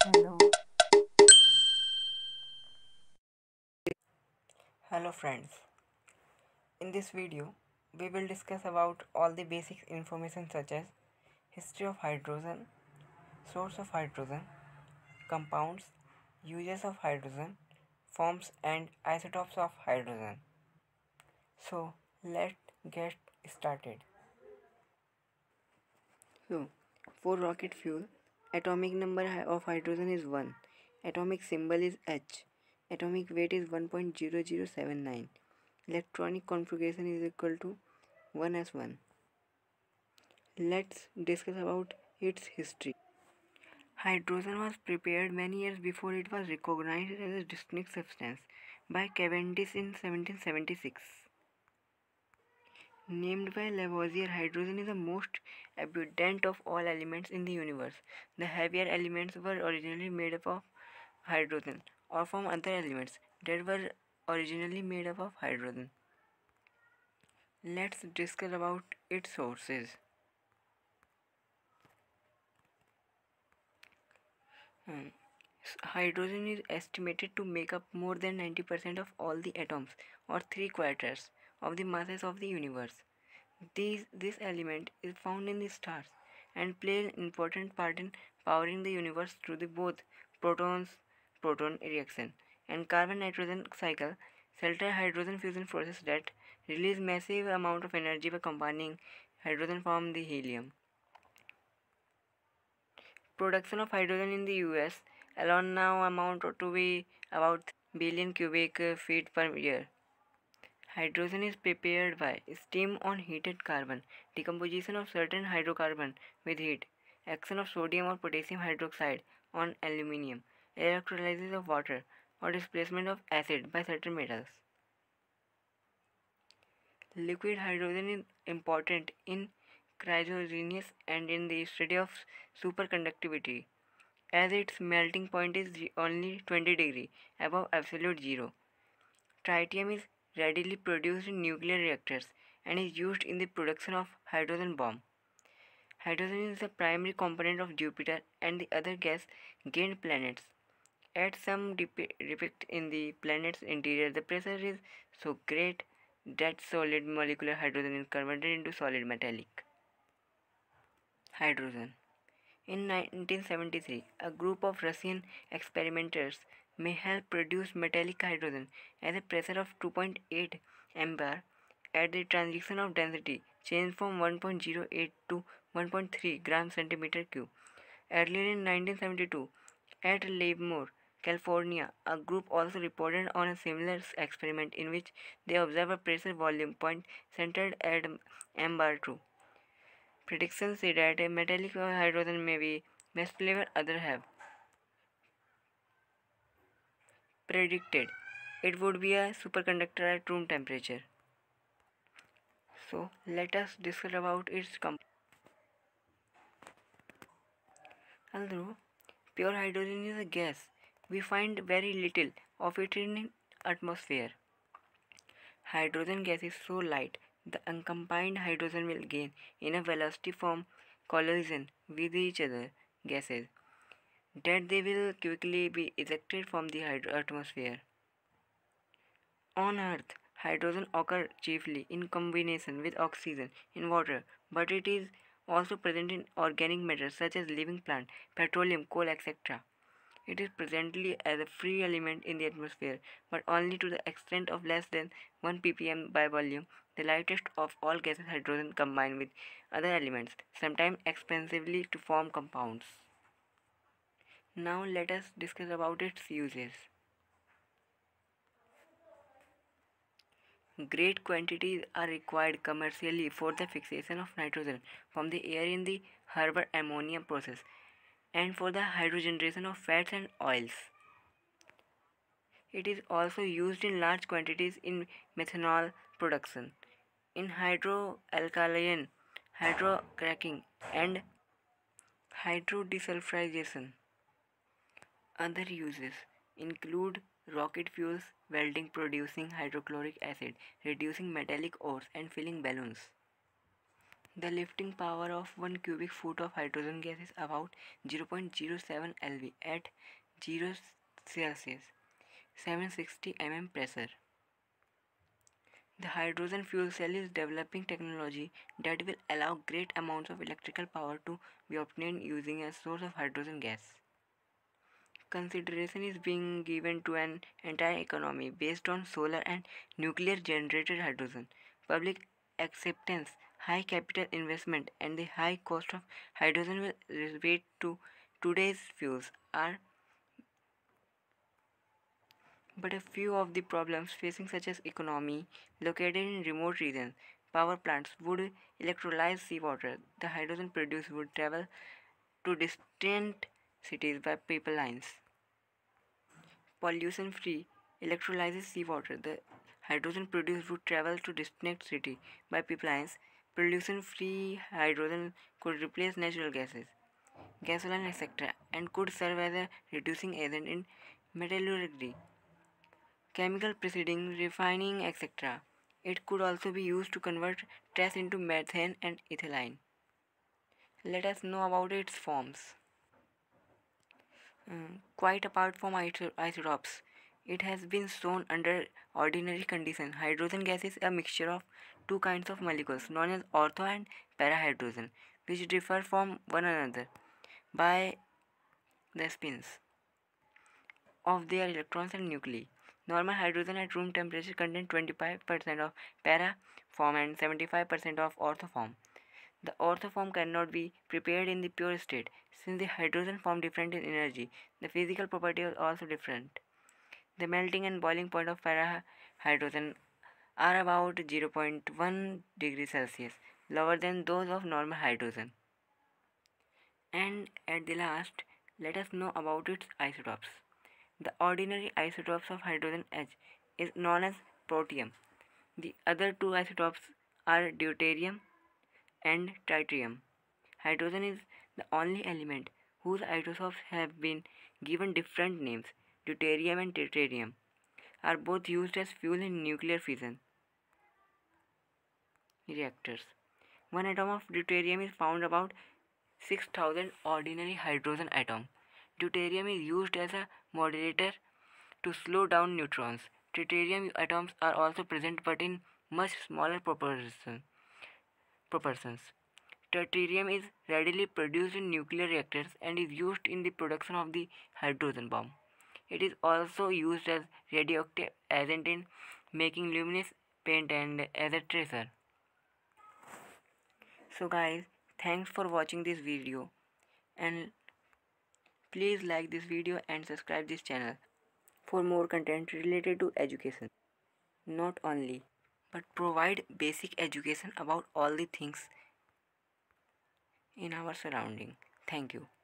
Hello. Hello friends. In this video, we will discuss about all the basic information such as history of hydrogen, source of hydrogen, compounds, uses of hydrogen, forms and isotopes of hydrogen. So, let's get started. So, for rocket fuel, atomic number of hydrogen is 1. Atomic symbol is H. Atomic weight is 1.0079. Electronic configuration is equal to 1s1. Let's discuss about its history. Hydrogen was prepared many years before it was recognized as a distinct substance by Cavendish in 1776. Named by Lavoisier, hydrogen is the most abundant of all elements in the universe. The heavier elements were originally made up of hydrogen or from other elements that were originally made up of hydrogen. Let's discuss about its sources. Hmm. Hydrogen is estimated to make up more than 90% of all the atoms, or 3 quarters, of the masses of the universe. This element is found in the stars and plays an important part in powering the universe through the both protons, proton reaction, and carbon-nitrogen cycle, cellular hydrogen fusion process that release massive amount of energy by combining hydrogen from the helium. Production of hydrogen in the US alone now amount to be about 3 billion cubic feet per year. Hydrogen is prepared by steam on heated carbon, decomposition of certain hydrocarbon with heat, action of sodium or potassium hydroxide on aluminium, electrolysis of water, or displacement of acid by certain metals. Liquid hydrogen is important in cryogenics and in the study of superconductivity, as its melting point is only 20 degrees above absolute zero. Tritium is readily produced in nuclear reactors and is used in the production of hydrogen bomb. Hydrogen is the primary component of Jupiter and the other gas-giant planets. At some defect in the planet's interior, the pressure is so great that solid molecular hydrogen is converted into solid metallic hydrogen. In 1973, a group of Russian experimenters may help produce metallic hydrogen at a pressure of 2.8 MBAR at the transition of density change from 1.08 to 1.3 gram centimeter cube. Earlier in 1972, at Livermore, California, a group also reported on a similar experiment in which they observed a pressure volume point centered at MBAR2. Predictions say that a metallic hydrogen may be best flavor others have predicted. It would be a superconductor at room temperature. So let us discuss about its although pure hydrogen is a gas, we find very little of it in atmosphere. Hydrogen gas is so light, the uncombined hydrogen will gain enough velocity from collision with each other gases that they will quickly be ejected from the atmosphere. On Earth, hydrogen occurs chiefly in combination with oxygen in water, but it is also present in organic matter such as living plant, petroleum, coal, etc. It is presently as a free element in the atmosphere, but only to the extent of less than 1 ppm by volume, the lightest of all gases hydrogen combined with other elements, sometimes expensively to form compounds. Now let us discuss about its uses. Great quantities are required commercially for the fixation of nitrogen from the air in the Haber ammonia process and for the hydrogenation of fats and oils. It is also used in large quantities in methanol production, in hydroalkylation, hydrocracking, and hydrodesulfurization. Other uses include rocket fuels, welding producing hydrochloric acid, reducing metallic ores, and filling balloons. The lifting power of 1 cubic foot of hydrogen gas is about 0.07 lV at 0 Celsius, 760 mm pressure. The hydrogen fuel cell is developing technology that will allow great amounts of electrical power to be obtained using a source of hydrogen gas. Consideration is being given to an entire economy based on solar and nuclear generated hydrogen. Public acceptance, high capital investment, and the high cost of hydrogen will relate to today's fuels are but a few of the problems facing such as economy located in remote regions. Power plants would electrolyze seawater. The hydrogen produced would travel to distant cities by pipelines. Pollution-free electrolyzes seawater. The hydrogen produced would travel to distant city by pipelines. Pollution-free hydrogen could replace natural gases, gasoline, etc., and could serve as a reducing agent in metallurgy, chemical preceding, refining, etc. It could also be used to convert trash into methane and ethylene. Let us know about its forms. Quite apart from isotopes, it has been shown under ordinary conditions hydrogen gas is a mixture of two kinds of molecules known as ortho and parahydrogen, which differ from one another by the spins of their electrons and nuclei. Normal hydrogen at room temperature contains 25% of para form and 75% of ortho form. The ortho form cannot be prepared in the pure state. Since the hydrogen form different in energy, the physical property is also different. The melting and boiling point of parahydrogen are about 0.1 degrees Celsius, lower than those of normal hydrogen. And at the last, let us know about its isotopes. The ordinary isotopes of hydrogen H is known as protium. The other two isotopes are deuterium and tritium. Hydrogen is the only element whose isotopes have been given different names. Deuterium and tritium are both used as fuel in nuclear fission reactors. One atom of deuterium is found about 6,000 ordinary hydrogen atoms. Deuterium is used as a moderator to slow down neutrons. Tritium atoms are also present but in much smaller proportions. Tritium is readily produced in nuclear reactors and is used in the production of the hydrogen bomb. It is also used as radioactive agent in making luminous paint and as a tracer. So guys, thanks for watching this video and please like this video and subscribe this channel for more content related to education. Not only, but provide basic education about all the things in our surrounding. Thank you.